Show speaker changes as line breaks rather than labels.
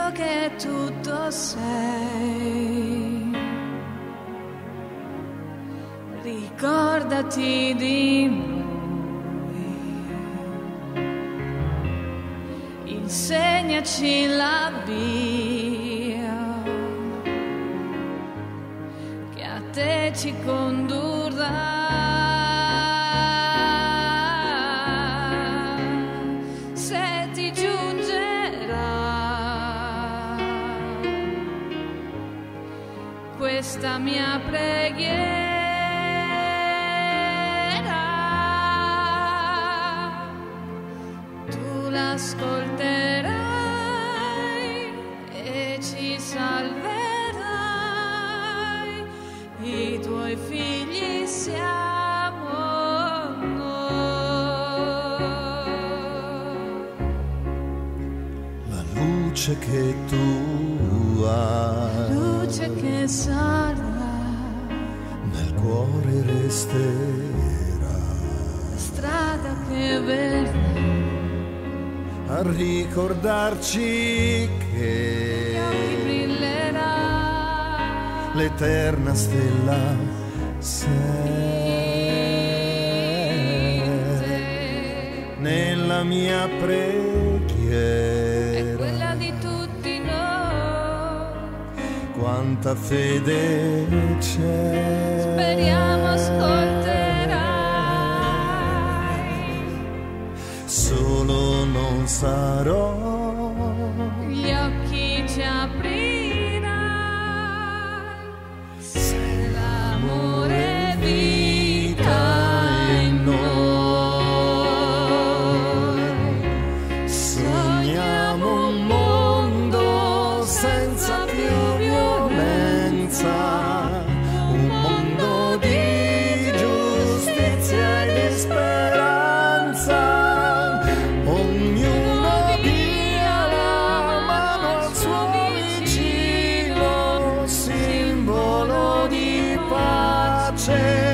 che tutto sei. Ricordati di noi, insegnaci la via che a te ci condurrà. Se ti giungerà questa mia preghiera, ascolterai e ci salverai, i tuoi figli siamo noi.
La luce che tu hai,
luce che sarà,
nel cuore resterà,
la strada che verrà
a ricordarci che
brillerà
l'eterna stella sei. Nella mia preghiera
è quella di tutti noi.
Quanta fede c'è,
Speriamo ascolterai.
Solo non sarò,
gli occhi ci aprirai. Se l'amore è vita in noi,
sogniamo un mondo senza più violenza, un mondo di giustizia e di speranza. Pace.